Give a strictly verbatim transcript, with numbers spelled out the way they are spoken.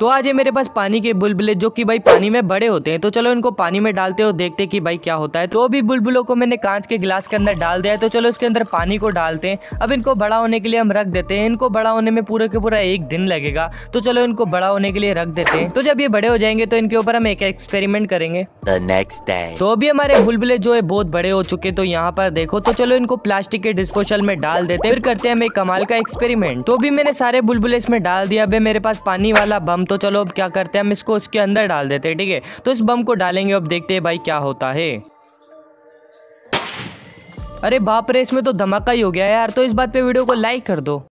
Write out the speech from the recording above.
तो आज ये मेरे पास पानी के बुलबुले जो कि भाई पानी में बड़े होते हैं, तो चलो इनको पानी में डालते हो, देखते कि भाई क्या होता है। तो अभी बुलबुलों को मैंने कांच के गिलास के अंदर डाल दिया है, तो चलो इसके अंदर पानी को डालते हैं। अब इनको बड़ा होने के लिए हम रख देते हैं। इनको बड़ा होने में पूरे के पूरा एक दिन लगेगा, तो चलो इनको बड़ा होने के लिए रख देते हैं। तो जब ये बड़े हो जाएंगे तो इनके ऊपर हम एक एक्सपेरिमेंट करेंगे। The next day. तो अभी हमारे बुलबुले जो है बहुत बड़े हो चुके, तो यहाँ पर देखो, तो चलो इनको प्लास्टिक के डिस्पोजल में डाल देते हैं, फिर करते हैं हम एक कमाल का एक्सपेरिमेंट। तो अभी मैंने सारे बुलबुले इसमें डाल दिया। अब मेरे पास पानी वाला बम, तो चलो अब क्या करते हैं, हम इसको उसके अंदर डाल देते हैं, ठीक है। तो इस बम को डालेंगे, अब देखते हैं भाई क्या होता है। अरे बाप रे, इसमें तो धमाका ही हो गया यार। तो इस बात पे वीडियो को लाइक कर दो।